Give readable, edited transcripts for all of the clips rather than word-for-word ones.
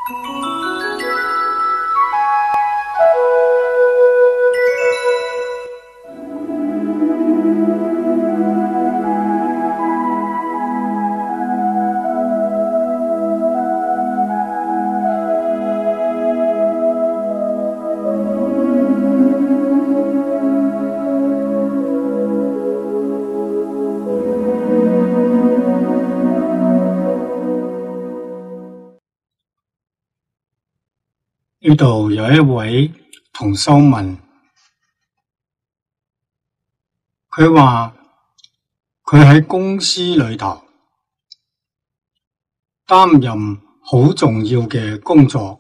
呢度有一位同修問，佢話佢喺公司裏頭擔任好重要嘅工作，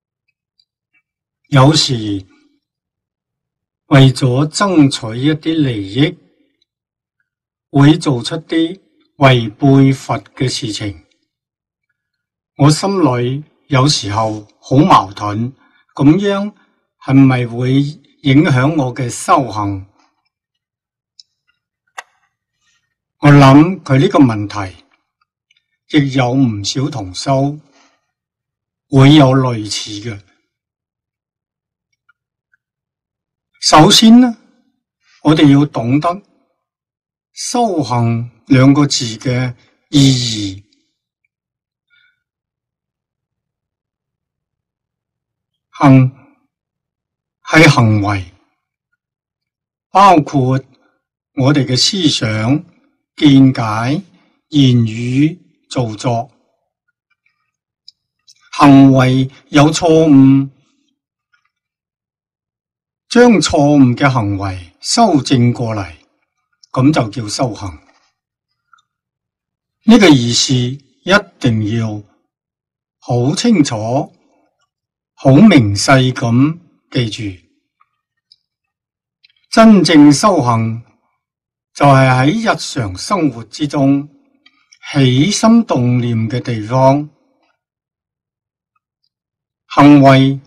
有時為咗爭取一啲利益，會做出啲違背佛嘅事情。我心裏有時候好矛盾，咁樣係咪會影響我嘅修行？我諗佢呢個問題亦有唔少同修會有類似嘅。首先呢，我哋要懂得修行兩個字嘅意義。行係行為，包括我哋嘅思想、見解、言語、造作。行為有錯誤，將錯誤嘅行為修正過嚟，咁就叫修行。呢個意思一定要好清楚，好明細咁記住，真正修行就係喺日常生活之中起心動念嘅地方。行為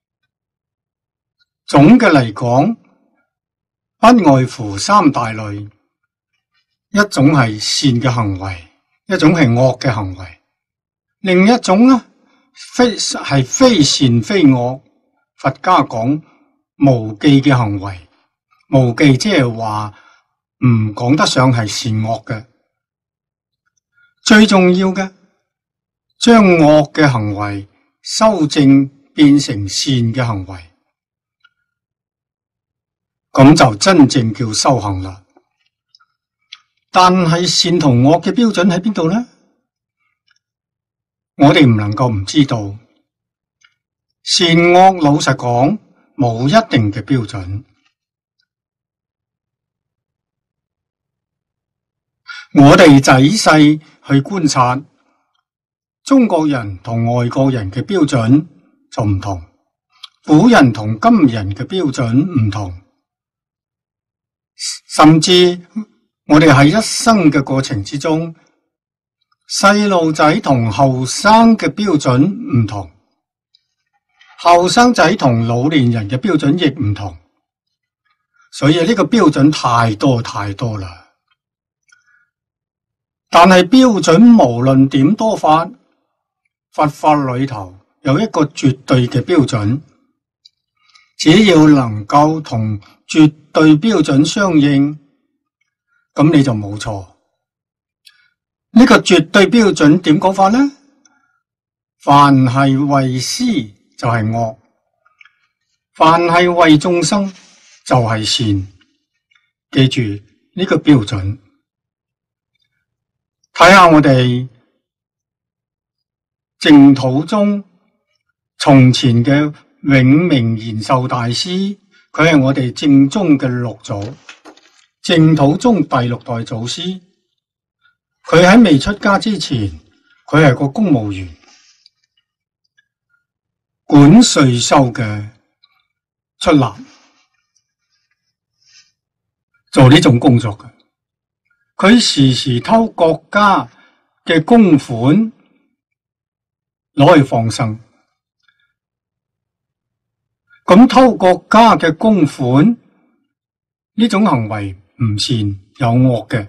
總嘅嚟講，不外乎三大類，一種係善嘅行為，一種係惡嘅行為，另一種呢係非善非惡，佛家講無記嘅行為，無記即係話唔講得上係善惡嘅。最重要嘅，將惡嘅行為修正變成善嘅行為，咁就真正叫修行啦。但係善同惡嘅標準喺邊度呢？我哋唔能夠唔知道，善惡老實講冇一定嘅標準。我哋仔細去觀察，中國人同外國人嘅標準就唔同，古人同今人嘅標準唔同，甚至我哋喺一生嘅過程之中，細路仔同後生嘅標準唔同，後生仔同老年人嘅標準亦唔同，所以呢個標準太多太多啦。但係標準無論點多法，佛法裏頭有一個絕對嘅標準，只要能夠同絕對標準相應，咁你就冇錯。呢個絕對標準點講法呢？凡係為師就係惡，凡係為眾生就係善。記住呢個標準。睇下我哋淨土宗從前嘅永明延壽大師，佢係我哋正宗嘅六祖，淨土宗第六代祖師。佢喺未出家之前，佢係個公務員，管稅收嘅出納，做呢種工作嘅。佢時時偷國家嘅公款攞去放生，咁偷國家嘅公款呢種行為唔善有惡嘅，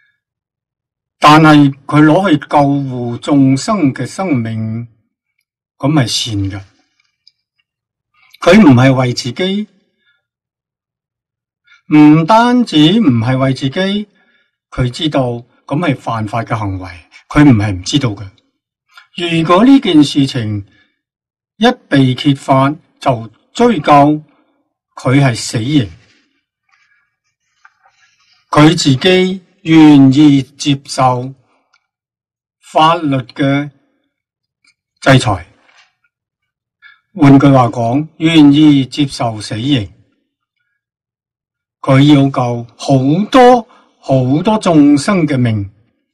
但係佢攞去救護眾生嘅生命， 咁係善嘅。佢唔係為自己，唔單止唔係為自己，佢知道咁係犯法嘅行為，佢唔係唔知道嘅。如果呢件事情一被揭發，就追究佢係死刑，佢自己願意接受法律嘅制裁。換句話講，願意接受死刑，佢要救好多好多眾生嘅命。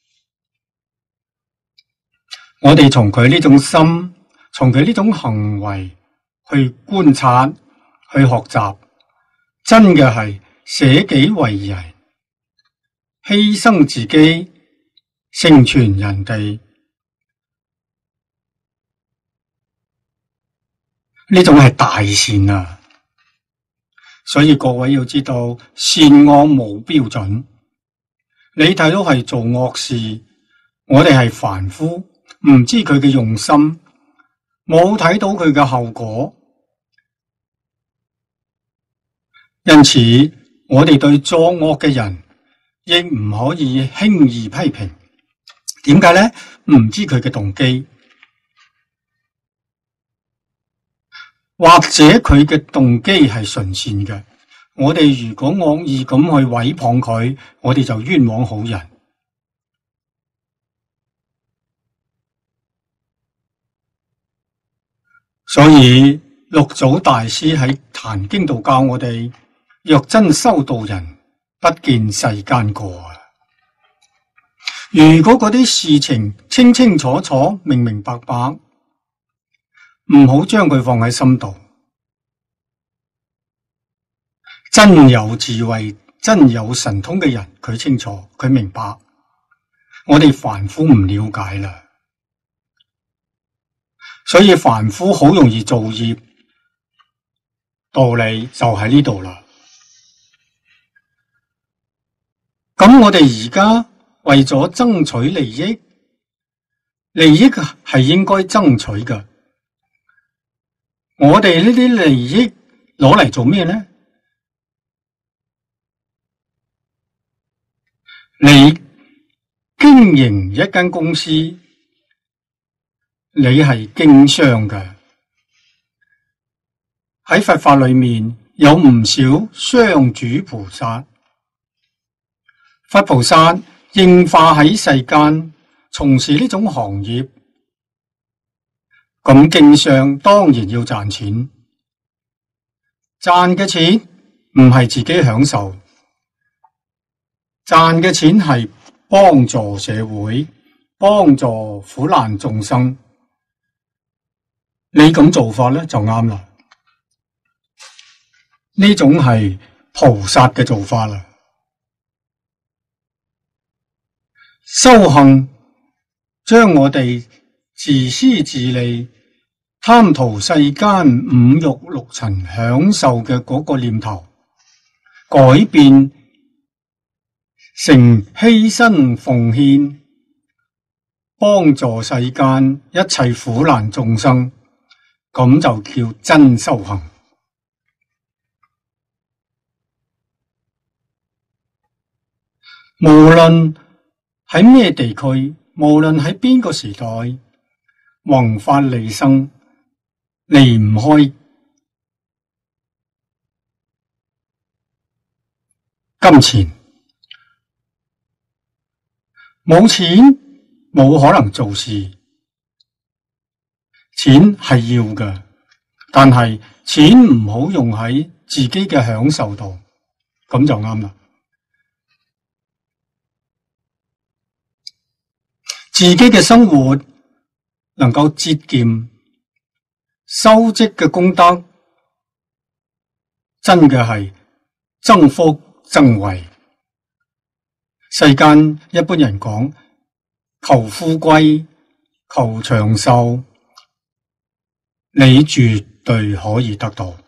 我哋從佢呢種心，從佢呢種行為去觀察，去學習，真嘅係捨己為人，犧牲自己，成全人哋。呢種係大善啊！所以各位要知道，善惡冇標準。你睇到係做惡事，我哋係凡夫，唔知佢嘅用心，冇睇到佢嘅後果。因此，我哋對作惡嘅人，亦唔可以輕易批評。點解呢？唔知佢嘅動機。或者佢嘅動機係純善嘅，我哋如果惡意咁去毀謗佢，我哋就冤枉好人。所以六祖大師喺《壇經》度教我哋：若真修道人，不見世間過啊！如果嗰啲事情清清楚楚、明明白白，唔好將佢放喺心度。真有智慧、真有神通嘅人，佢清楚，佢明白。我哋凡夫唔了解啦，所以凡夫好容易造業。道理就喺呢度啦。咁我哋而家為咗爭取利益，利益係應該爭取嘅。我哋呢啲利益攞嚟做咩呢？你經營一間公司，你係經商嘅。喺佛法裏面有唔少商主菩薩，佛菩薩應化喺世間，從事呢種行業。咁經商當然要賺錢，賺嘅錢唔係自己享受，賺嘅錢係幫助社會，幫助苦難眾生。你咁做法咧就啱啦，呢種係菩薩嘅做法啦。修行將我哋自私自利、貪圖世間五欲六塵享受嘅嗰個念頭，改變成犧牲奉獻，幫助世間一切苦難眾生，咁就叫真修行。無論喺咩地區，無論喺邊個時代，宏法利生，離唔開金錢。冇錢冇可能做事，錢係要嘅，但係錢唔好用喺自己嘅享受度，咁就啱啦。自己嘅生活能夠節儉，修積嘅功德，真嘅係增福增慧。世間一般人講求富貴、求長壽，你絕對可以得到。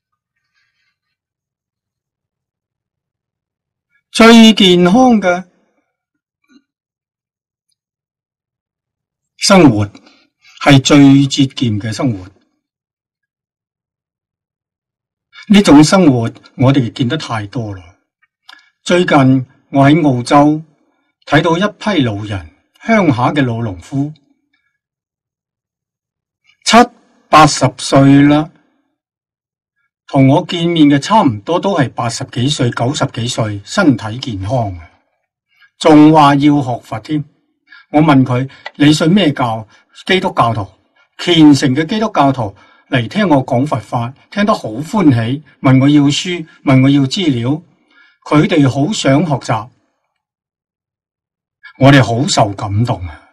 最健康嘅生活係最節儉嘅生活。呢種生活我哋見得太多啦。最近我喺澳洲睇到一批老人，鄉下嘅老農夫，70-80歲啦，同我見面嘅差唔多都係80幾歲、90幾歲，身體健康，仲話要學佛添。我問佢：你信咩教？基督教徒，虔誠嘅基督教徒嚟聽我講佛法，聽得好歡喜，問我要書，問我要資料，佢哋好想學習，我哋好受感動啊！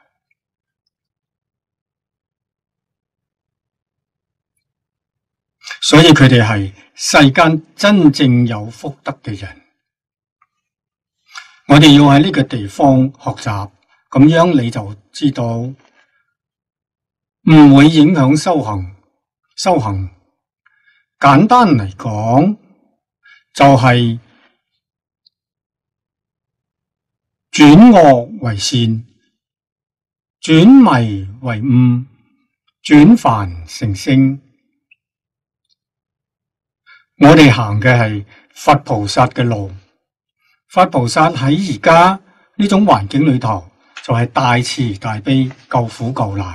所以佢哋係世間真正有福德嘅人，我哋要喺呢個地方學習，咁樣你就知道唔會影響修行。修行簡單嚟講，就係轉惡為善，轉迷為悟，轉凡成聖。我哋行嘅係佛菩薩嘅路，佛菩薩喺而家呢種環境裏頭，就係大慈大悲，救苦救難。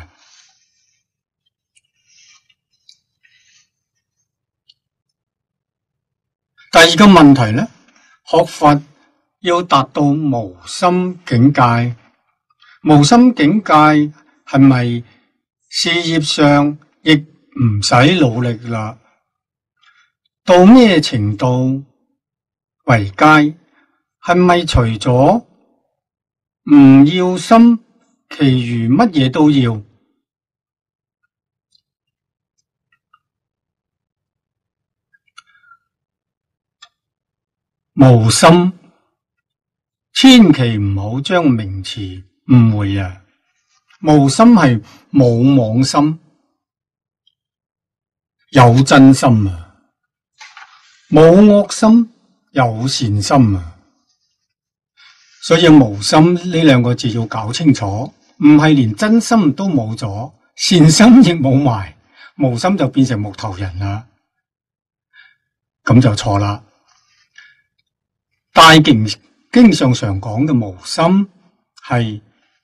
第二個問題呢，學佛要達到無心境界，無心境界係咪事業上亦唔使努力啦？到咩程度為佳？係咪除咗唔要心，其餘乜嘢都要？無心，千祈唔好將名詞誤會啊！無心係冇妄心，有真心啊！冇惡心，有善心啊！所以無心呢兩個字要搞清楚，唔係連真心都冇咗，善心亦冇埋，無心就變成木頭人啦，咁就錯啦。大經上常講嘅無心係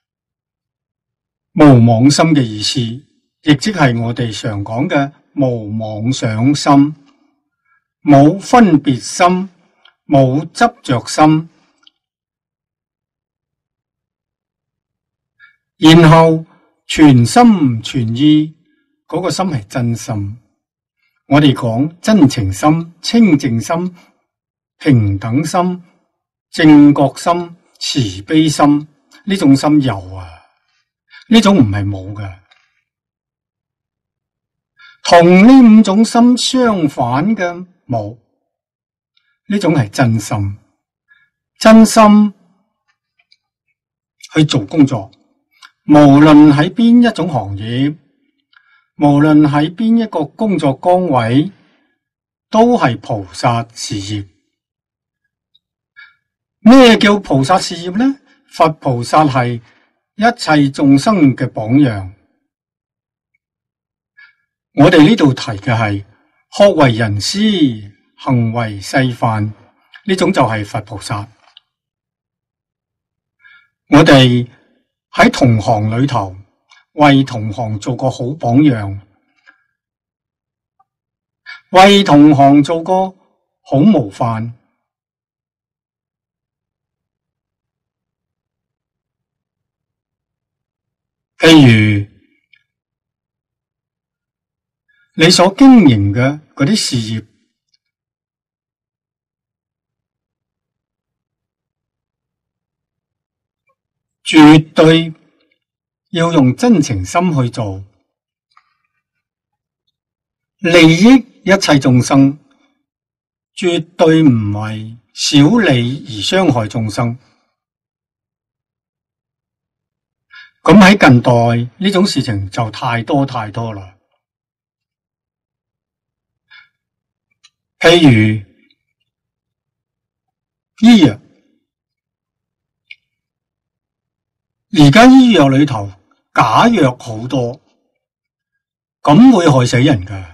無妄心嘅意思，亦即係我哋常講嘅無妄想心，冇分別心，冇執着心，然後全心全意，嗰個心係真心。我哋講真情心、清淨心、平等心、正覺心、慈悲心，呢種心有啊，呢種唔係冇嘅。同呢五種心相反嘅冇，呢種係真心。真心去做工作，無論喺邊一種行業，無論喺邊一個工作崗位，都係菩薩事業。咩叫菩薩事業呢？佛菩薩係一切眾生嘅榜樣。我哋呢度提嘅係學為人師，行為示範，呢種就係佛菩薩。我哋喺同行裏頭為同行做個好榜樣，為同行做個好模範。譬如你所經營嘅嗰啲事業，絕對要用真情心去做，利益一切眾生，絕對唔係小利而傷害眾生。咁喺近代呢種事情就太多太多啦。譬如醫藥，而家醫藥裏頭假藥好多， 咁會害死人㗎。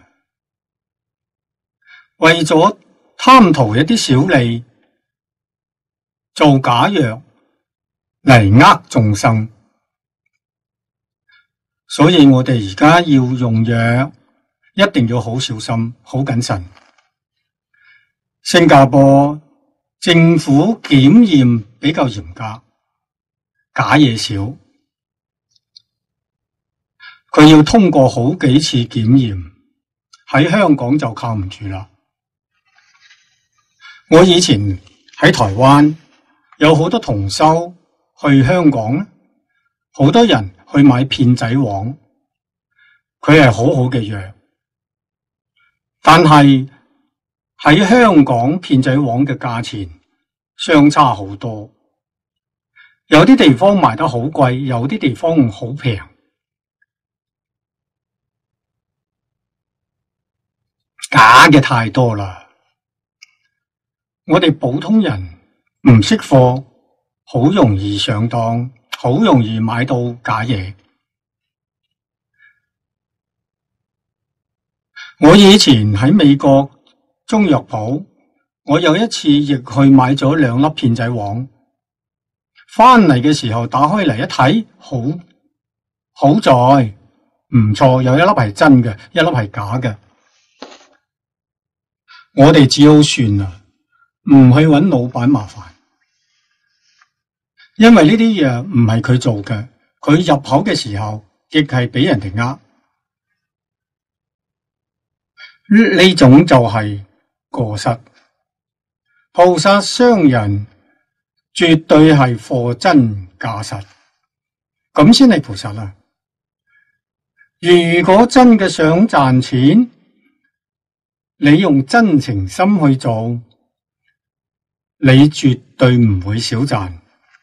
為咗貪圖一啲小利，做假藥嚟呃眾生，所以我哋而家要用藥，一定要好小心、好謹慎。新加坡政府檢驗比較嚴格，假嘢少，佢要通過好幾次檢驗，喺香港就靠唔住啦。我以前喺台灣有好多同修去香港，好多人去買片仔癀，佢係好好嘅藥，但係喺香港片仔癀嘅價錢相差好多，有啲地方賣得好貴，有啲地方好平。假嘅太多啦，我哋普通人唔識貨，好容易上當，好容易買到假嘢。我以前喺美國中藥鋪，我有一次亦去買咗2粒片仔癀，返嚟嘅時候打開嚟一睇，好在唔錯，有1粒係真嘅，1粒係假嘅。我哋只好算啦，唔去搵老闆麻煩，因為呢啲藥唔係佢做嘅，佢入口嘅時候亦係俾人哋呃。呢種就係過失。菩薩商人絕對係貨真價實，咁先係菩薩啦。如果真嘅想賺錢，你用真情心去做，你絕對唔會少賺。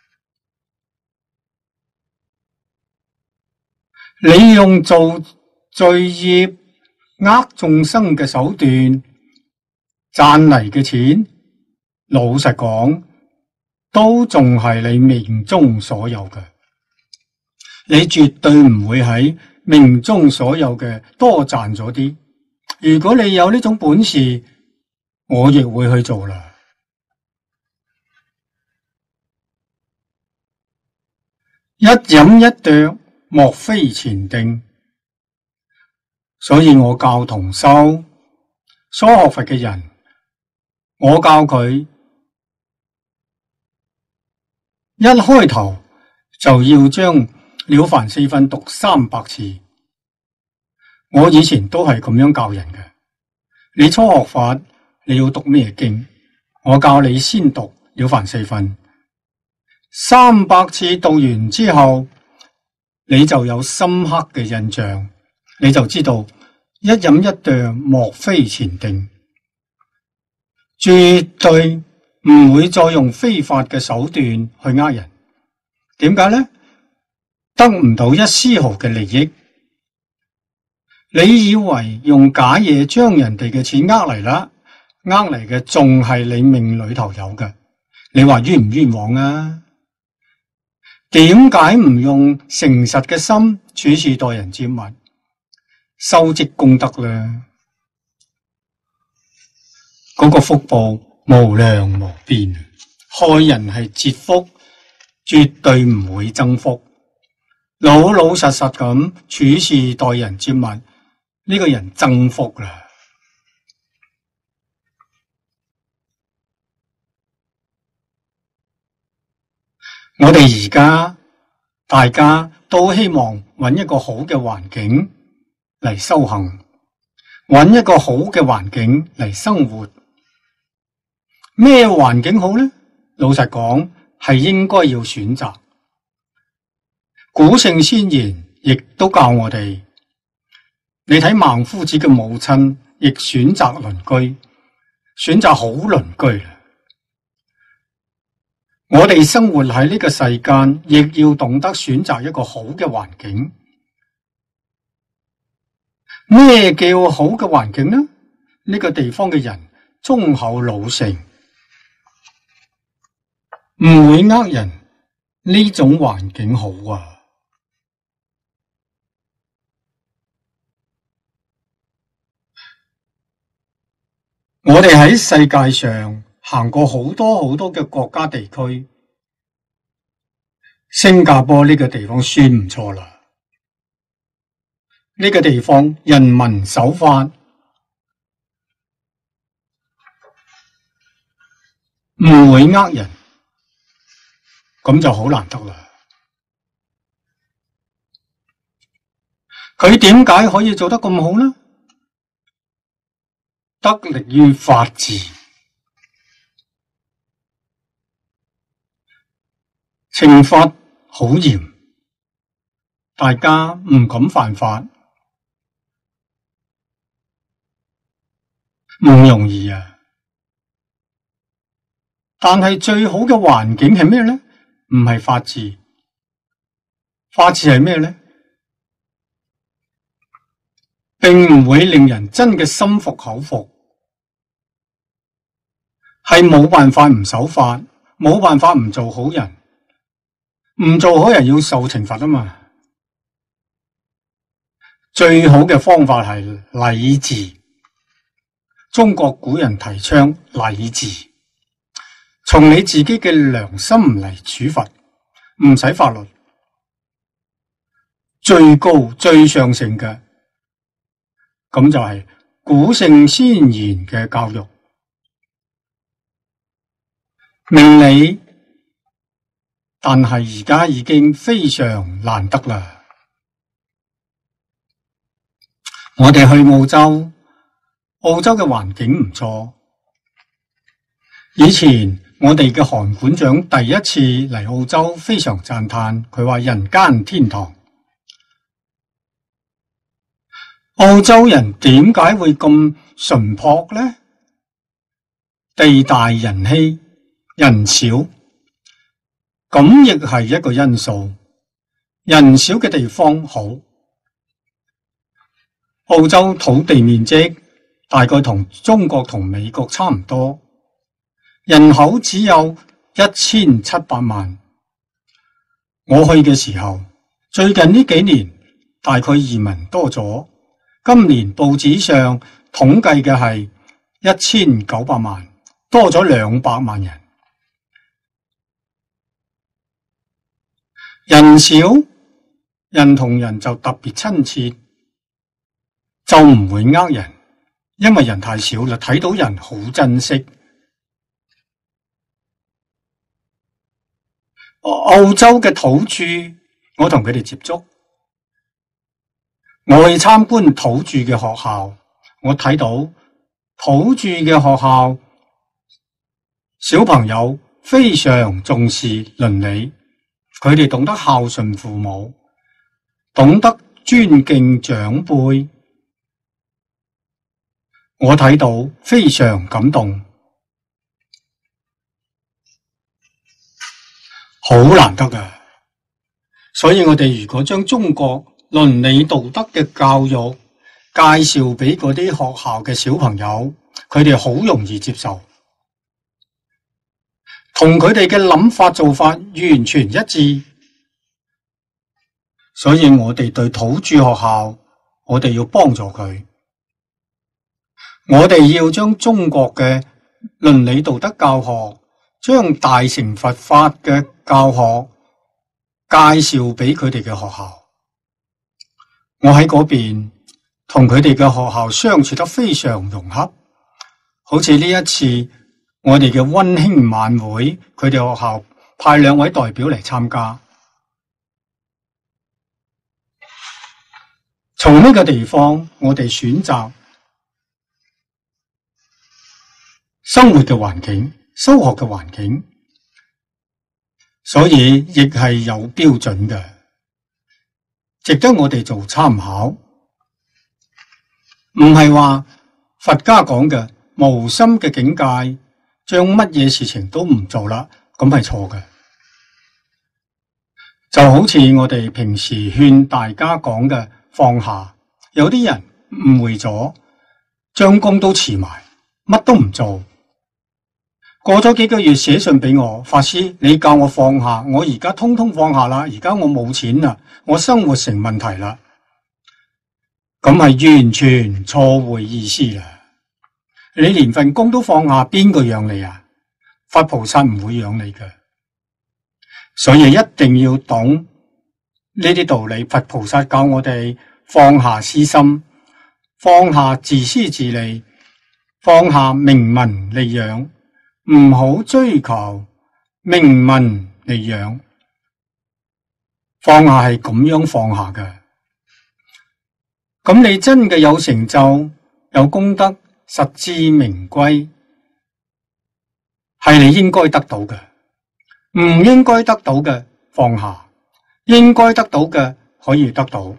你用做罪業呃眾生嘅手段賺嚟嘅錢，老實講，都仲係你命中所有嘅。你絕對唔會喺命中所有嘅多賺咗啲。如果你有呢種本事，我亦會去做啦。一飲一啄，莫非前定。所以我教同修初學佛嘅人，我教佢一開頭就要將了凡四訓讀300次。我以前都係咁樣教人嘅。你初學法，你要讀咩經？我教你先讀了凡四訓，300次讀完之後，你就有深刻嘅印象，你就知道一飲一啄莫非前定，絕對唔會再用非法嘅手段去呃人。點解呢？得唔到一絲毫嘅利益。你以為用假嘢將人哋嘅錢呃嚟啦，呃嚟嘅仲係你命裏頭有嘅，你話冤唔冤枉啊？點解唔用誠實嘅心處事待人接物，收積功德呢？嗰個福報無量無邊，害人係折福，絕對唔會增福。老老實實咁處事待人接物，呢個人增福啦。我哋而家大家都希望揾一個好嘅環境嚟修行，揾一個好嘅環境嚟生活。咩環境好呢？老實講，係應該要選擇。古聖先賢亦都教我哋，你睇孟夫子嘅母親亦選擇鄰居，選擇好鄰居。我哋生活喺呢個世間，亦要懂得選擇一個好嘅環境。咩叫好嘅環境呢？呢個地方嘅人忠厚老實，唔會呃人，呢種環境好啊。 我哋喺世界上行過好多好多嘅國家地區，新加坡呢個地方算唔錯啦。呢個地方人民守法，唔會呃人，咁就好難得啦。佢點解可以做得咁好呢？得力於法治，懲罰好嚴，大家唔敢犯法，唔容易啊！但係最好嘅環境係咩呢？唔係法治，法治係咩呢？並唔會令人真嘅心服口服，係冇辦法唔守法，冇辦法唔做好人，唔做好人要受懲罰啊嘛。最好嘅方法係禮治，中國古人提倡禮治，從你自己嘅良心嚟處罰，唔使法律，最高最上乘嘅。咁就係古聖先賢嘅教育，明理，但係而家已經非常難得啦。我哋去澳洲，澳洲嘅環境唔錯。以前我哋嘅韓館長第一次嚟澳洲，非常讚嘆，佢話人間天堂。澳洲人點解會咁淳樸呢？地大人稀，人少，咁亦係一個因素。人少嘅地方好。澳洲土地面積大概同中國同美國差唔多，人口只有1700萬。我去嘅時候，最近呢幾年大概移民多咗。今年報紙上統計嘅係1900萬，多咗200萬人。人少，人同人就特別親切，就唔會呃人，因為人太少啦，睇到人好珍惜。澳洲嘅土著，我同佢哋接觸。我去參觀土著嘅學校，我睇到土著嘅學校小朋友非常重視倫理，佢哋懂得孝順父母，懂得尊敬長輩，我睇到非常感動，好難得㗎。所以我哋如果將中國倫理道德嘅教育介紹俾嗰啲學校嘅小朋友，佢哋好容易接受，同佢哋嘅諗法做法完全一致。所以我哋對土著學校，我哋要幫助佢，我哋要將中國嘅倫理道德教學，將大乘佛法嘅教學介紹俾佢哋嘅學校。我喺嗰邊同佢哋嘅學校相處得非常融洽，好似呢一次我哋嘅溫馨晚會，佢哋學校派2位代表嚟參加。從呢個地方，我哋選擇生活嘅環境、修學嘅環境，所以亦係有標準嘅。值得我哋做參考，唔係話佛家講嘅無心嘅境界，將乜嘢事情都唔做啦，咁係錯嘅。就好似我哋平時勸大家講嘅放下，有啲人誤會咗，將功都辭埋，乜都唔做。過咗幾個月寫信俾我，法師，你教我放下，我而家通通放下啦，而家我冇錢啦，我生活成問題啦，咁係完全錯會意思啦。 你連份工都放下，邊個養你啊？佛菩薩唔會養你嘅，所以一定要懂呢啲道理。佛菩薩教我哋放下私心，放下自私自利，放下名聞利養，唔好追求名聞利養。放下係咁樣放下嘅，咁你真嘅有成就、有功德、實至名歸，係你應該得到嘅。唔應該得到嘅放下，應該得到嘅可以得到。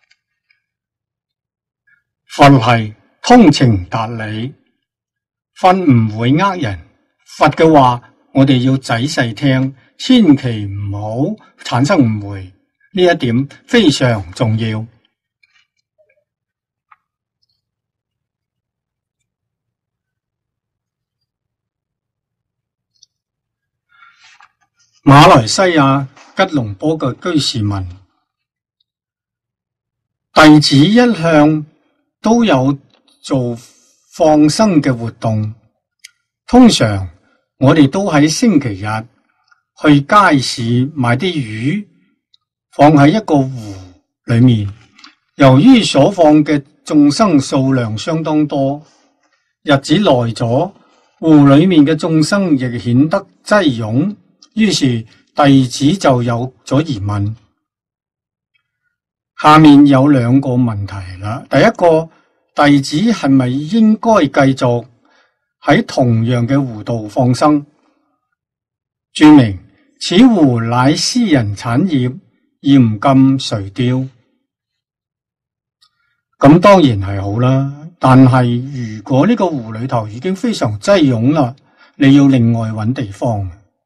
佛係通情達理，佛唔會呃人。佛嘅話我哋要仔細聽，千祈唔好產生誤會，呢一點非常重要。馬來西亞吉隆坡嘅居士問：弟子一向都有做放生嘅活動，通常我哋都喺星期日去街市買啲魚，放喺一個湖裏面。由於所放嘅眾生數量相當多，日子耐咗，湖裏面嘅眾生亦顯得擠擁。於是弟子就有咗疑問，下面有兩個問題啦。第一個，弟子係咪應該繼續喺同樣嘅湖度放生？注明此湖乃私人產業，嚴禁垂釣。咁當然係好啦，但係如果呢個湖裏頭已經非常擠擁啦，你要另外揾地方。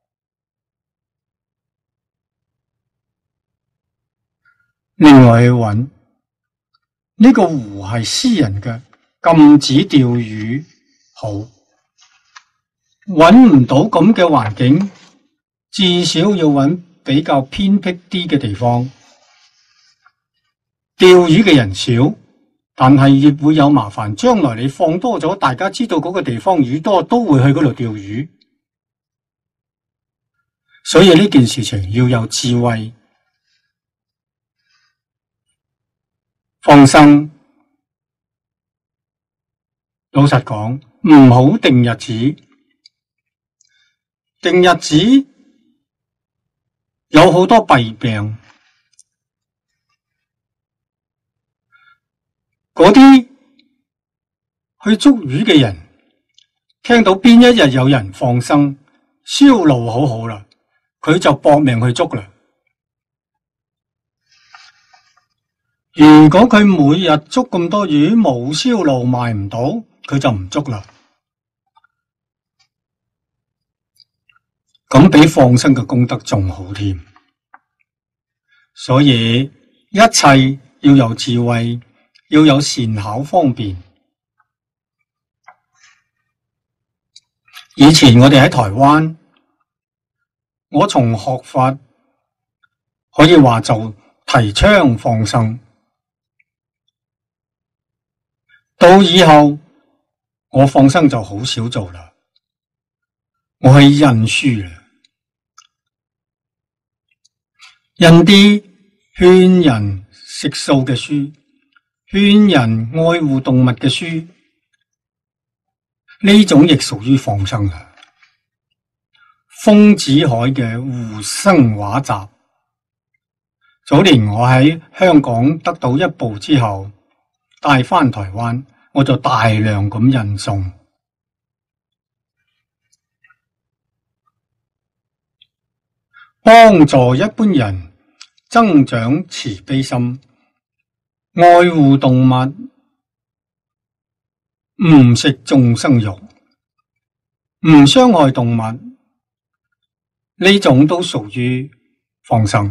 另外去揾呢個湖係私人嘅，禁止釣魚。好，揾唔到咁嘅環境，至少要揾比較偏僻啲嘅地方。釣魚嘅人少，但係亦會有麻煩。將來你放多咗，大家知道嗰個地方魚多，都會去嗰度釣魚。所以呢件事情要有智慧。放生，老實講，唔好定日子。定日子有好多弊病，嗰啲去捉魚嘅人，聽到邊一日有人放生，銷路好好啦，佢就搏命去捉啦。如果佢每日捉咁多魚，冇銷路賣唔到，佢就唔捉啦。咁比放生嘅功德仲好添。所以一切要有智慧，要有善巧方便。以前我哋喺台灣，我從學法可以話就提倡放生。到以後我放生就好少做啦，我去印書啦，印啲勸人食素嘅書，勸人愛護動物嘅書，呢種亦屬於放生啦。豐子愷嘅護生畫集，早年我喺香港得到一部之後，帶返台灣，我就大量咁印送，幫助一般人增長慈悲心，愛護動物，唔食眾生肉，唔傷害動物，呢種都屬於放生。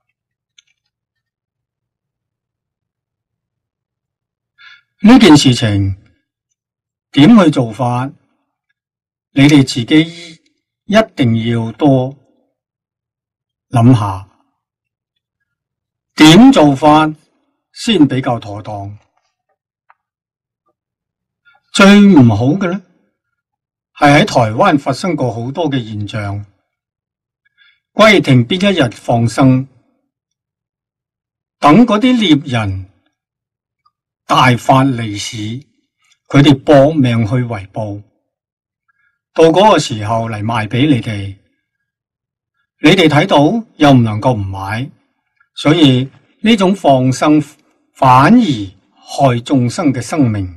呢件事情點去做法？你哋自己一定要多諗下，點做法先比較妥當。最唔好嘅呢， 係喺台灣發生過好多嘅現象，規定邊一日放生，等嗰啲獵人大發利市，佢哋搏命去圍捕，到嗰個時候嚟賣俾你哋，你哋睇到又唔能夠唔買，所以呢種放生反而害眾生嘅生命。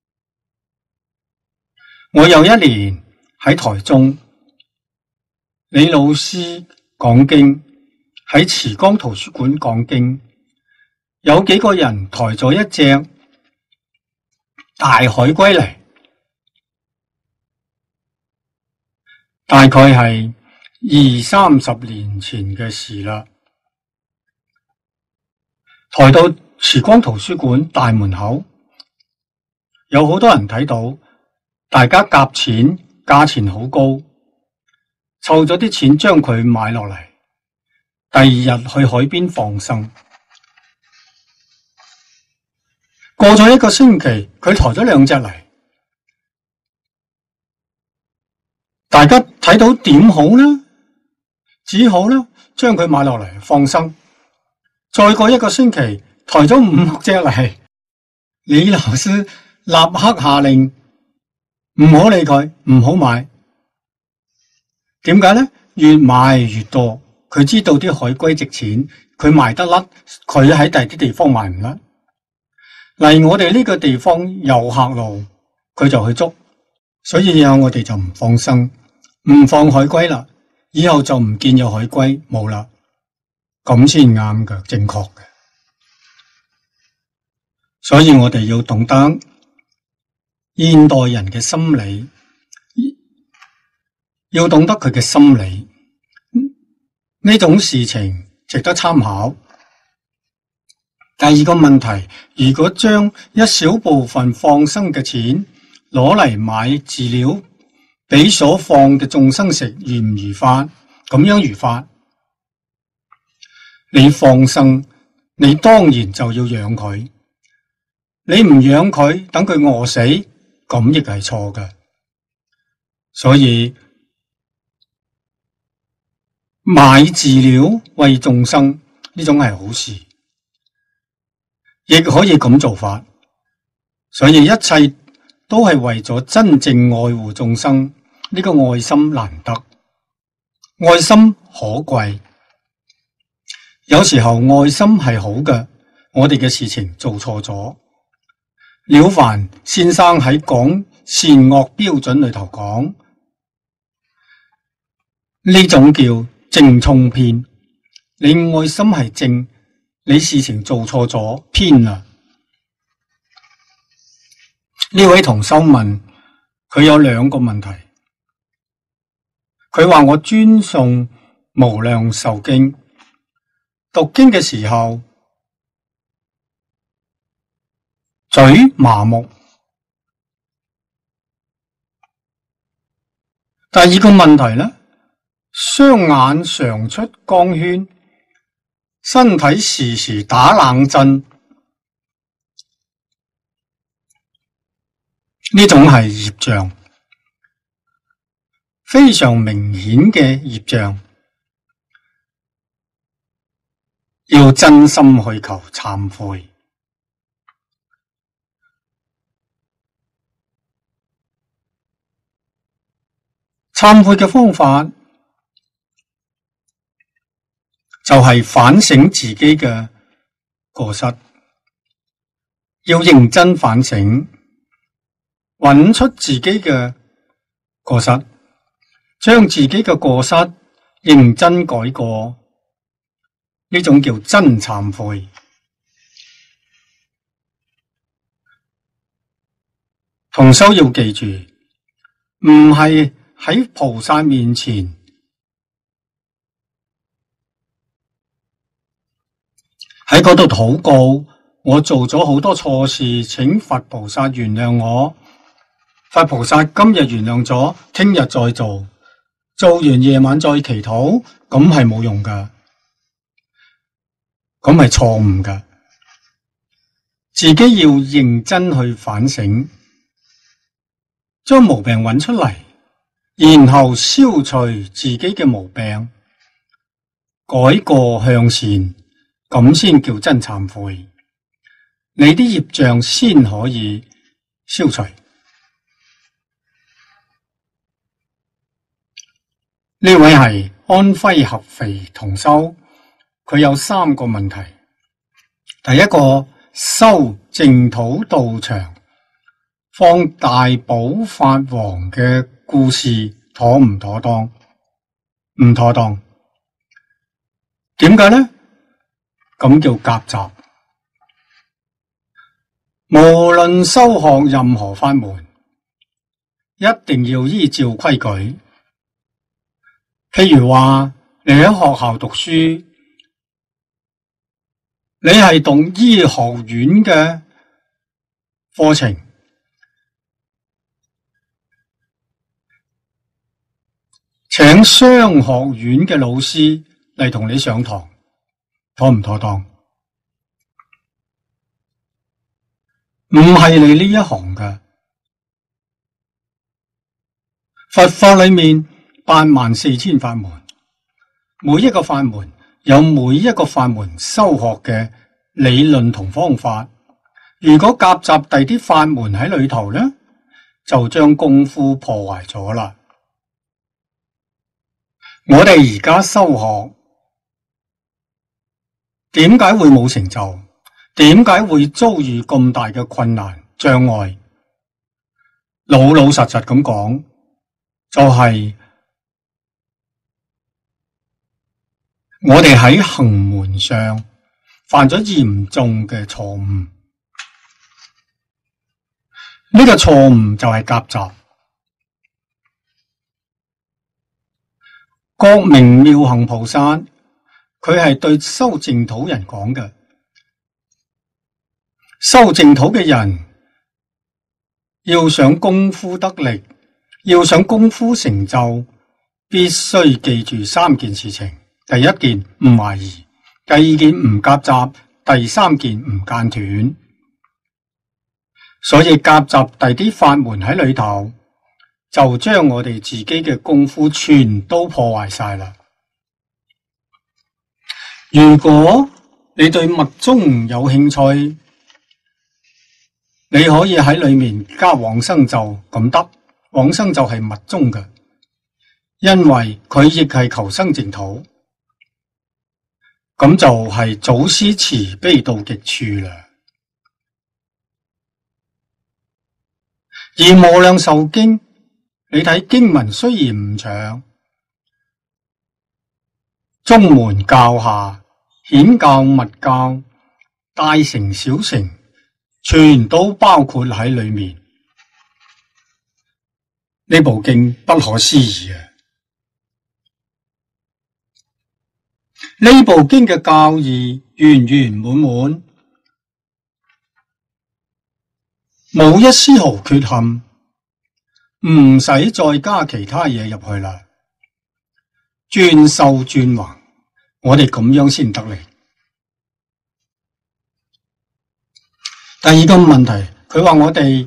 我有一年喺台中，李老師講經，喺慈光圖書館講經，有幾個人抬咗一隻大海龜嚟，大概係20-30年前嘅事啦。抬到慈光圖書館大門口，有好多人睇到，大家夾錢，價錢好高，湊咗啲錢將佢買落嚟，第二日去海邊放生。過咗一個星期，佢抬咗2隻嚟，大家睇到點好呢？只好呢將佢買落嚟放生。再過一個星期，抬咗5-6隻嚟，李老師立刻下令唔好理佢，唔好買。點解呢？越買越多，佢知道啲海龜值錢，佢賣得甩，佢喺第啲地方賣唔甩。嚟我哋呢個地方遊客路，佢就去捉，所以以後我哋就唔放生，唔放海龜啦，以後就唔見有海龜，冇啦，咁先啱嘅，正確嘅。所以我哋要懂得現代人嘅心理，要懂得佢嘅心理，呢種事情值得參考。第二個問題，如果將一小部分放生嘅錢攞嚟買飼料俾所放嘅眾生食，如唔如法？咁樣如法。你放生，你當然就要養佢，你唔養佢，等佢餓死，咁亦係錯嘅。所以買飼料餵眾生呢種係好事，亦可以咁做法。所以一切都係為咗真正愛護眾生，呢個愛心難得，愛心可貴。有時候愛心係好嘅，我哋嘅事情做錯咗。了凡先生喺講善惡標準裏頭講，呢種叫正衝偏。你愛心係正，你事情做錯咗偏啦。呢位同修問，佢有2個問題。佢話我專誦無量壽經，讀經嘅時候嘴麻木。第二個問題呢，雙眼常出光圈，身體時時打冷震，呢種係業障，非常明顯嘅業障，要真心去求懺悔。懺悔嘅方法就係反省自己嘅過失，要認真反省，揾出自己嘅過失，將自己嘅過失認真改過，呢種叫真懺悔。同修要記住，唔係喺菩薩面前喺嗰度禱告，我做咗好多錯事，請佛菩薩原諒我。佛菩薩今日原諒咗，聽日再做，做完夜晚再祈禱，咁係冇用噶，咁係錯誤噶。自己要認真去反省，將毛病揾出嚟， 然後消除自己嘅毛病，改過向善，咁先叫真懺悔。你啲業障先可以消除。呢位係安徽合肥同修，佢有3個問題。第一個，修淨土道場放大寶法王嘅故事妥唔妥當？唔妥當。點解呢？咁叫夾雜。無論修學任何法門，一定要依照規矩。譬如話，你喺學校讀書，你係讀醫學院嘅課程，請商學院嘅老師嚟同你上堂，妥唔妥當？唔係你呢一行嘅。佛法裏面84000法門，每一個法門有每一個法門修學嘅理論同方法。如果夾雜第啲法門喺裏頭呢，就將功夫破壞咗啦。我哋而家修學，點解會冇成就？點解會遭遇咁大嘅困難障礙？老老實實咁講，就係我哋喺行門上犯咗嚴重嘅錯誤。呢個錯誤就係夾雜。覺明妙行菩薩，佢係對修淨土人講嘅。修淨土嘅人要想功夫得力，要想功夫成就，必須記住3件事情。第一件唔懷疑，第2件唔夾雜，第3件唔間斷。所以夾雜第啲法門喺裏頭，就將我哋自己嘅功夫全都破壞晒啦。如果你對密宗有興趣，你可以喺裏面加往生咒咁得。往生咒係密宗嘅，因為佢亦係求生淨土，咁就係祖師慈悲到極處啦。而無量壽經，你睇經文雖然唔長，中門教下、顯教密教、大乘小乘，全都包括喺裏面。呢部經不可思議啊！呢部經嘅教義圓圓滿滿，冇一絲毫缺陷，唔使再加其他嘢入去啦。專修專弘，我哋咁樣先得力。第二個問題，佢話我哋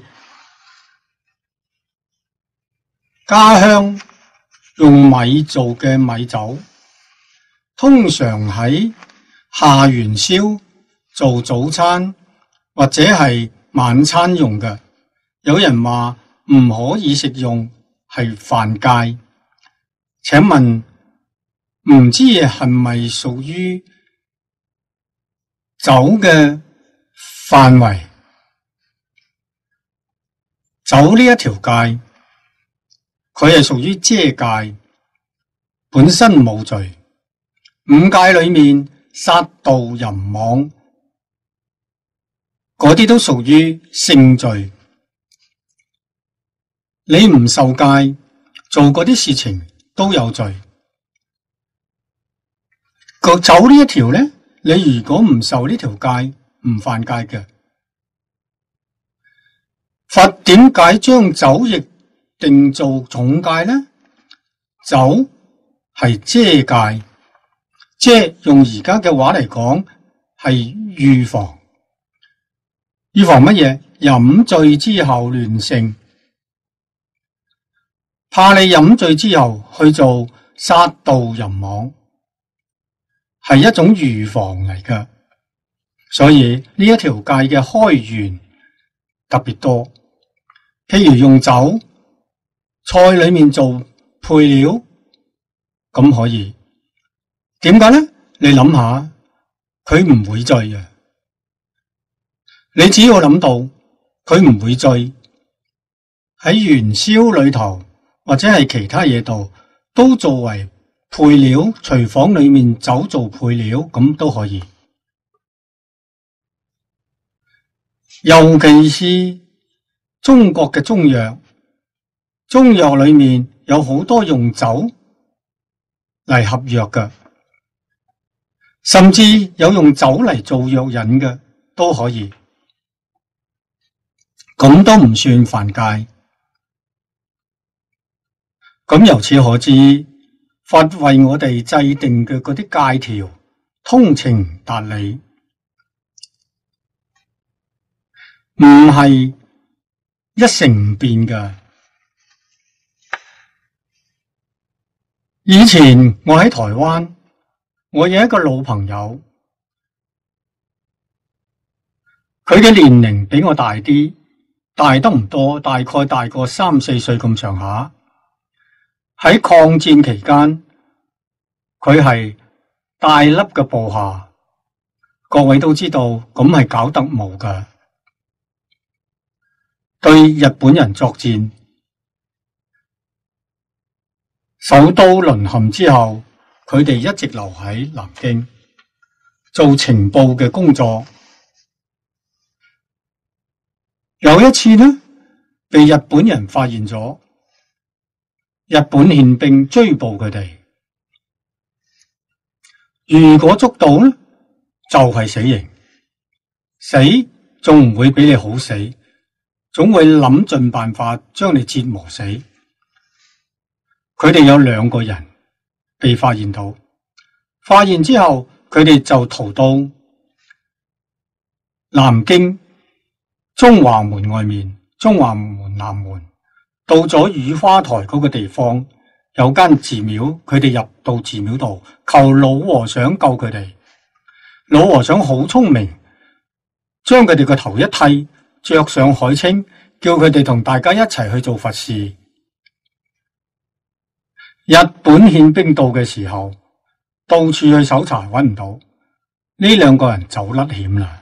家鄉用米做嘅米酒，通常喺下元宵做早餐或者係晚餐用嘅。有人話唔可以食用，係犯戒。請問唔知係咪屬於酒嘅範圍？酒呢一條戒，佢係屬於遮戒，本身冇罪。5戒裏面殺盜淫妄嗰啲都屬於性罪。你唔受戒，做嗰啲事情都有罪。個酒呢一條呢，你如果唔受呢條戒，唔犯戒嘅。佛點解將酒亦定做重戒呢？酒係遮戒，遮用而家嘅話嚟講係預防。預防乜嘢？飲醉之後亂性。 怕你飲醉之後去做殺盜淫妄，係一種預防嚟㗎。所以呢一條戒嘅開源特別多，譬如用酒菜裏面做配料，咁可以。點解呢？你諗下，佢唔會醉嘅。你只要諗到佢唔會醉，喺元宵裏頭或者係其他嘢度都作為配料，廚房裏面酒做配料，咁都可以。尤其是中國嘅中藥，中藥裏面有好多用酒嚟合藥嘅，甚至有用酒嚟做藥引嘅都可以，咁都唔算犯戒。咁由此可知，佛為我哋制定嘅嗰啲戒條通情達理，唔係一成唔變㗎。以前我喺台灣，我有一個老朋友，佢嘅年齡比我大啲，大得唔多，大概大過3、4歲咁上下。喺抗戰期間，佢係大粒嘅部下，各位都知道，咁係搞特務㗎。對日本人作戰，首都淪陷之後，佢哋一直留喺南京做情報嘅工作。有一次呢，被日本人發現咗，日本憲兵追捕佢哋。如果捉到呢，就係死刑，死仲唔會俾你好死，總會諗盡辦法將你折磨死。佢哋有2個人被發現到，發現之後佢哋就逃到南京中華門外面，中華門南門，到咗雨花台嗰個地方，有間寺廟，佢哋入到寺廟度求老和尚救佢哋。老和尚好聰明，將佢哋個頭一剃，着上海青，叫佢哋同大家一齊去做佛事。日本憲兵到嘅時候，到處去搜查，揾唔到，呢2個人走甩險啦。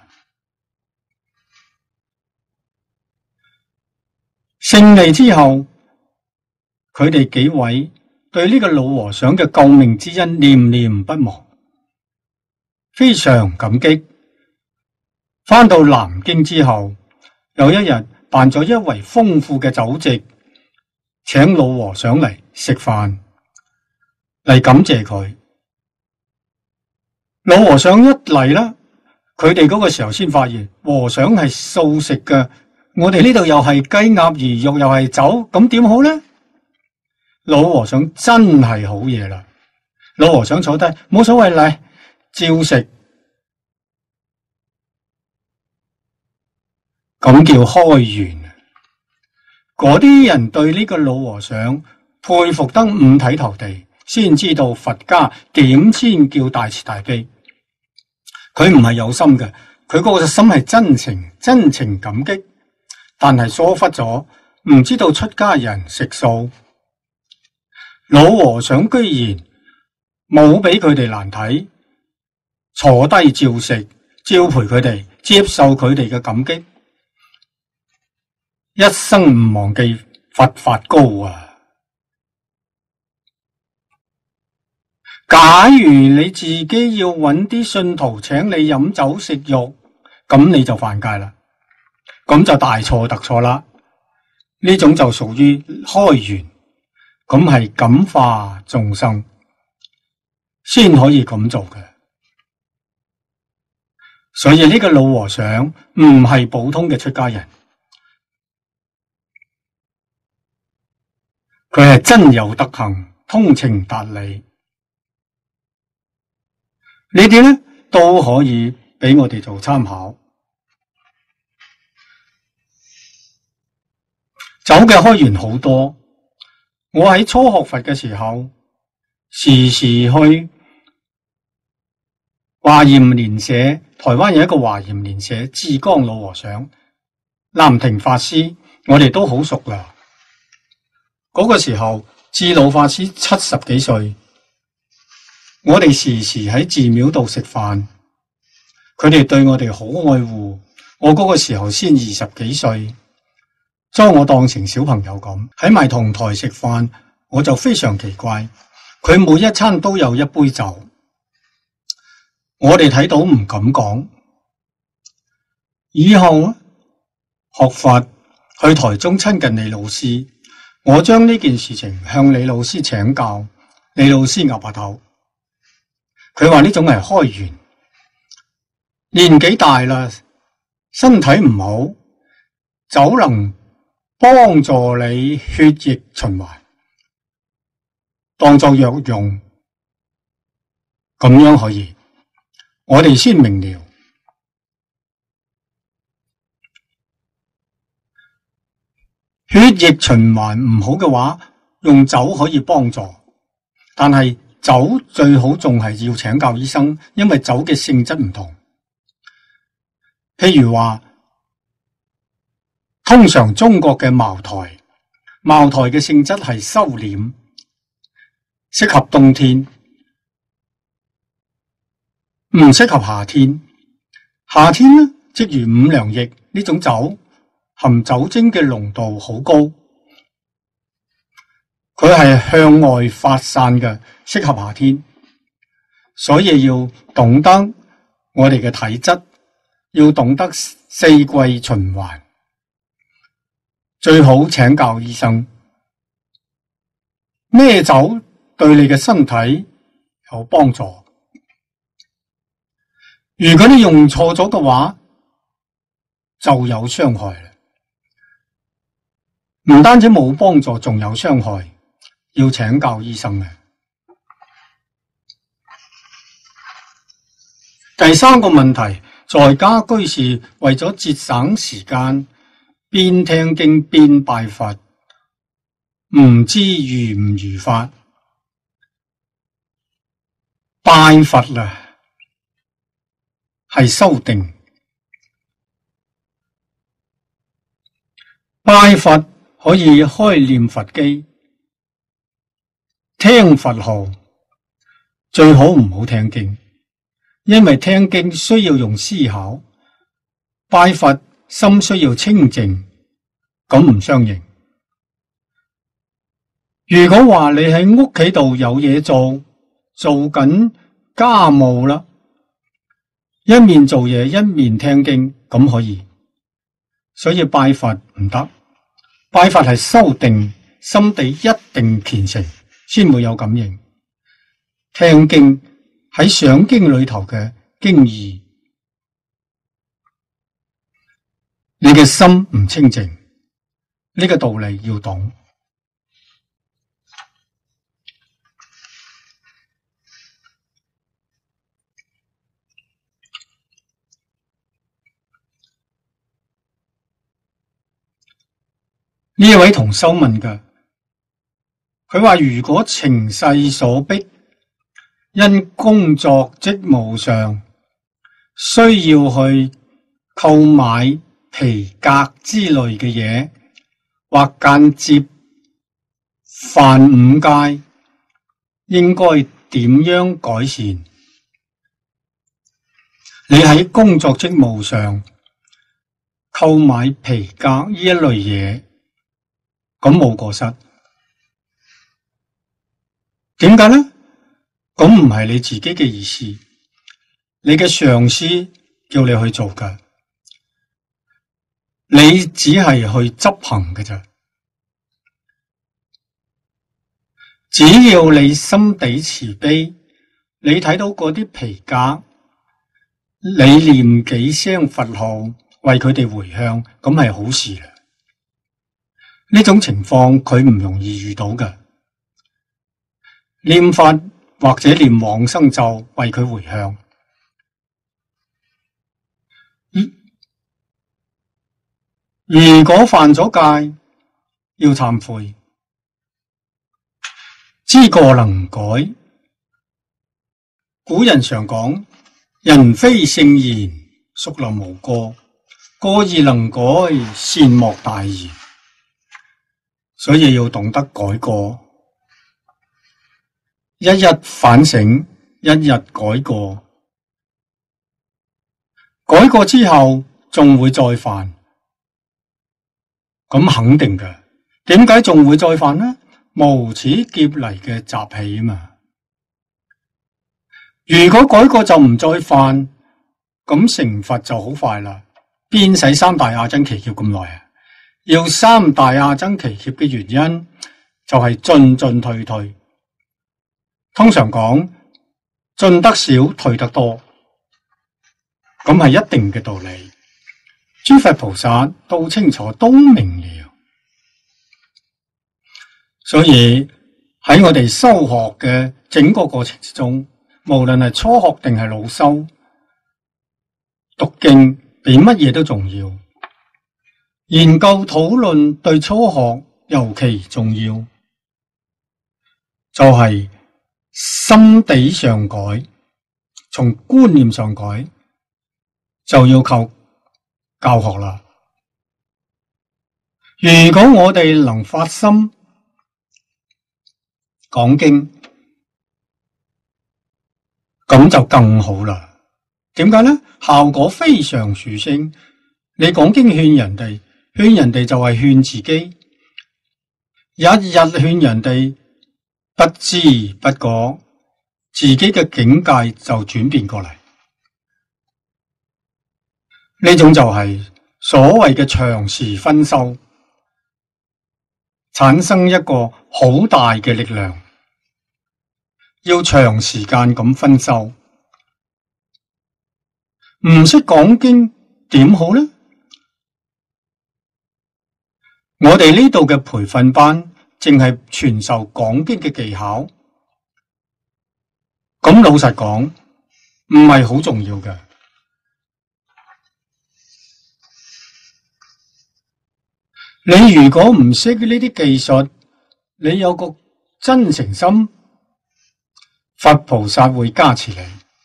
勝利之後，佢哋幾位對呢個老和尚嘅救命之恩念念不忘，非常感激。返到南京之後，有一日辦咗一圍豐富嘅酒席，請老和尚嚟食飯，嚟感謝佢。老和尚一嚟啦，佢哋嗰個時候先發現和尚係素食嘅。我哋呢度又係雞鴨魚肉又係酒，咁點好呢？老和尚真係好嘢啦！老和尚坐低，冇所謂，嚟照食，咁叫開源。嗰啲人對呢個老和尚佩服得五體投地，先知道佛家點先叫大慈大悲。佢唔係有心嘅，佢嗰個心係真情感激。但係疏忽咗，唔知道出家人食素。老和尚居然冇俾佢哋難睇，坐低照食，照陪佢哋，接受佢哋嘅感激，一生唔忘記佛法高啊！假如你自己要揾啲信徒請你飲酒食肉，咁你就犯戒啦。咁就大錯特錯啦！呢種就屬於開源，咁係感化眾生先可以咁做嘅。所以呢個老和尚唔係普通嘅出家人，佢係真有德行，通情達理。呢啲呢都可以俾我哋做參考。酒嘅開源好多， 我喺初學佛嘅時候，時時去華嚴蓮社，台灣有一個華嚴蓮社，志光老和尚、南庭法師，我哋都好熟啦。嗰個時候，智老法師70幾歲，我哋時時喺寺廟度食飯，佢哋對我哋好愛護。我嗰個時候先20幾歲，將我當成小朋友咁，喺埋同台食飯，我就非常奇怪，佢每一餐都有一杯酒。我哋睇到唔敢講。以後學佛去台中親近李老師，我將呢件事情向李老師請教，李老師岌下頭，佢話呢種係開緣，年紀大啦，身體唔好，酒能幫助你血液循環，當作藥用，咁樣可以。我哋先明了，血液循環唔好嘅話，用酒可以幫助，但係酒最好仲係要請教醫生，因為酒嘅性質唔同。譬如話，通常中國嘅茅台，茅台嘅性質係收斂，適合冬天，唔適合夏天。夏天呢，即如五糧液呢種酒，含酒精嘅濃度好高，佢係向外發散嘅，適合夏天。所以要懂得我哋嘅體質，要懂得四季循環，最好請教醫生。咩酒對你嘅身體有幫助？如果你用錯咗嘅話，就有傷害啦。唔單止冇幫助，仲有傷害，要請教醫生嘅。第三個問題，在家居士為咗節省時間，邊聽經邊拜佛，唔知如唔如法？拜佛啦，係修定。拜佛可以開念佛機，聽佛號，最好唔好聽經，因為聽經需要用思考，拜佛心需要清靜，咁唔相應。如果話你喺屋企度有嘢做緊家務啦，一面做嘢一面聽經，咁可以。所以拜佛唔得，拜佛係修定，心地一定虔誠，先會有感應。聽經喺上經裏頭嘅經義，你嘅心唔清淨，呢個道理要懂。呢位同修問嘅，佢話如果情勢所逼，因工作職務上需要去購買皮革之類嘅嘢，或間接犯五戒，應該點樣改善？你喺工作職務上購買皮革呢一類嘢，咁冇過失，點解呢？咁唔係你自己嘅意思，你嘅上司叫你去做㗎，你只係去執行嘅啫。只要你心地慈悲，你睇到嗰啲皮革，你念幾聲佛號，為佢哋回向，咁係好事啦。呢種情況佢唔容易遇到嘅，念佛或者念往生咒為佢回向。如果犯咗戒，要懺悔， 知過能改。古人常講，人非聖賢，孰能無過？過而能改，善莫大焉。所以要懂得改過，一日反省，一日改過。改過之後仲會再犯，咁肯定嘅。點解仲會再犯呢？無始劫嚟嘅習氣啊嘛。如果改過就唔再犯，咁成佛就好快啦。邊使三大阿僧祇劫咁耐啊？要三大阿僧祇劫嘅原因就係進進退退。通常講進得少，退得多，咁係一定嘅道理。諸佛菩薩都清楚，都明了。所以喺我哋修學嘅整個過程之中，無論係初學定係老修，讀經比乜嘢都重要。研究討論對初學尤其重要，就係心底上改，從觀念上改，就要靠教學啦。如果我哋能發心講經，咁就更好啦。點解呢？效果非常殊勝。你講經勸人哋，勸人哋就係勸自己，日日勸人哋，不知不覺自己嘅境界就轉變過嚟。呢種就係所謂嘅長時分修，產生一個好大嘅力量。要長時間咁分修，唔識講經點好呢？我哋呢度嘅培訓班淨係傳授講經嘅技巧，咁老實講唔係好重要嘅。你如果唔識呢啲技術，你有個真誠心，佛菩薩會加持你。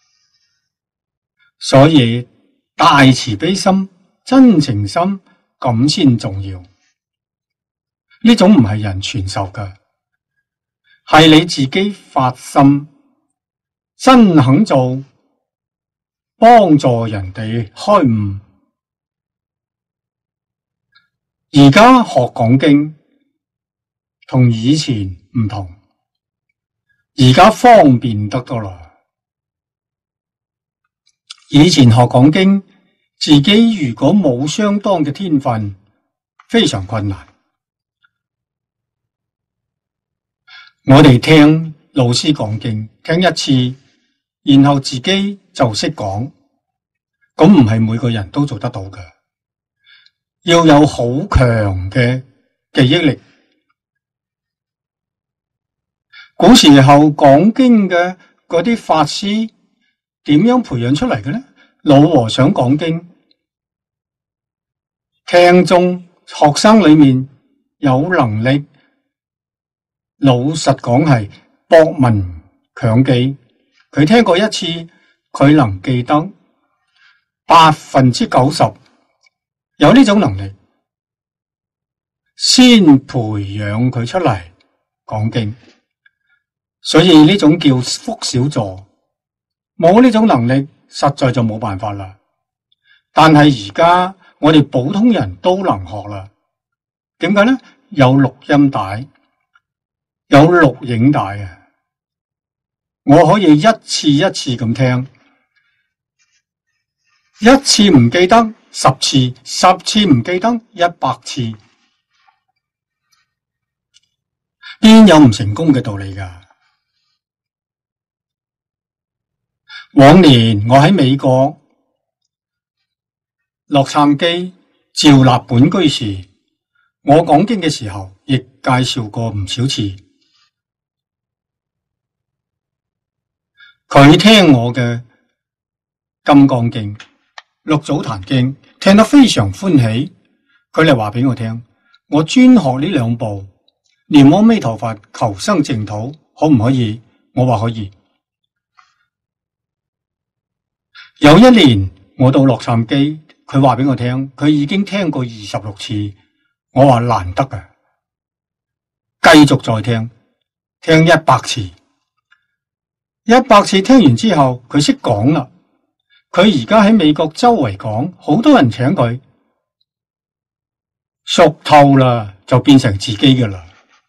所以大慈悲心、真誠心咁先重要。呢種唔係人傳授嘅，係你自己發心，真肯做，幫助人哋開悟。而家學講經同以前唔同，而家方便得多啦。以前學講經，自己如果冇相當嘅天分，非常困難。我哋聽老師講經，聽一次，然後自己就識講，咁唔係每個人都做得到嘅，要有好強嘅記憶力。古時候講經嘅嗰啲法師點樣培養出嚟嘅呢？老和尚講經，聽眾學生裏面有能力，老實講係博聞強記，佢聽過一次，佢能記得90%，有呢種能力，先培養佢出嚟講經。所以呢種叫福小助，冇呢種能力，實在就冇辦法啦。但係而家我哋普通人都能學啦。點解呢？有錄音帶，有錄影帶啊！我可以一次一次咁聽，一次唔記得10次，10次唔記得100次，邊有唔成功嘅道理㗎？往年我喺美國洛杉磯趙立本居士，我講經嘅時候亦介紹過唔少次。佢聽我嘅《金剛經》、《六祖壇經》，聽得非常歡喜。佢嚟話俾我聽，我專學呢兩部，念阿彌陀佛求生淨土， 可唔可以？我話可以。有一年我到洛杉磯，佢話俾我聽，佢已經聽過26次。我話難得啊，繼續再聽100次。100次聽完之後，佢識講啦。佢而家喺美國周圍講，好多人請佢，熟透啦，就變成自己嘅啦。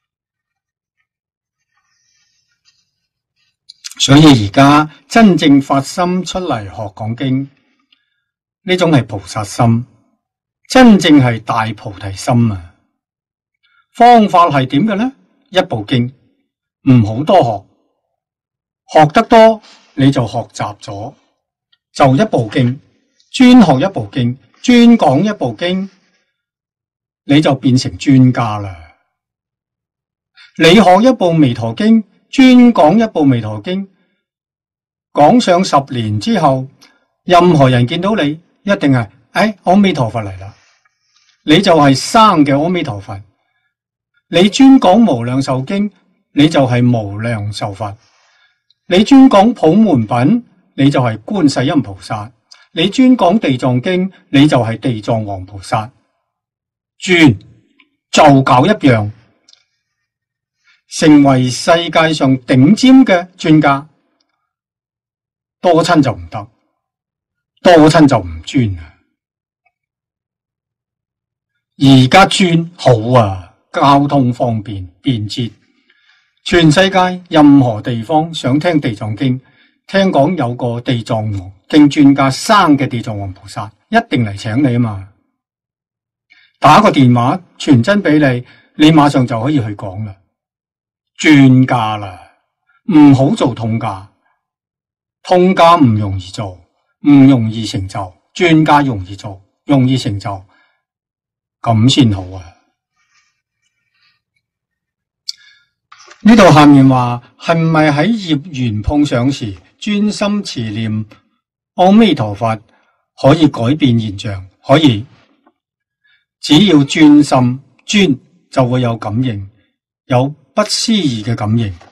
所以而家真正發心出嚟學講經，呢種係菩薩心，真正係大菩提心啊！方法係點嘅呢？一部經，唔好多學，學得多你就學習咗，就一部經，專學一部經，專講一部經，你就變成專家啦。你學一部彌陀經，專講一部彌陀經，講上10年之後，任何人見到你，一定係阿彌陀佛嚟啦，你就係生嘅阿彌陀佛。你專講無量壽經，你就係無量壽佛；你專講普門品，你就係觀世音菩薩；你專講地藏經，你就係地藏王菩薩。專就搞一樣，成為世界上頂尖嘅專家。多親就唔得，多親就唔專啊！而家專好啊，交通方便便捷，全世界任何地方想聽地藏經，聽講有個地藏王經專家生嘅地藏王菩薩，一定嚟請你啊嘛！打個電話傳真俾你，你馬上就可以去講啦。專家啦，唔好做通家。通家唔容易做，唔容易成就，專家容易做，容易成就，咁先好啊！呢度下面話係咪喺業緣碰上時，專心持念阿彌陀佛可以改變現象？可以，只要專心專就會有感應，有不思議嘅感應。